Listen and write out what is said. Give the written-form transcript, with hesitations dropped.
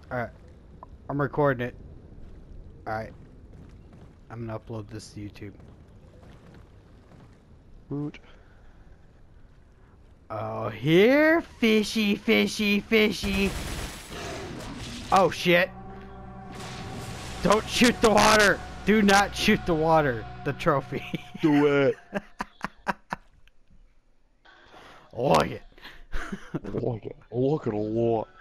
Alright, I'm recording it. Alright, I'm gonna upload this to YouTube. Boot. Oh, here, fishy, fishy, fishy. Oh, shit. Don't shoot the water. Do not shoot the water. The trophy. Do it. Look it. I like it. I like it a lot.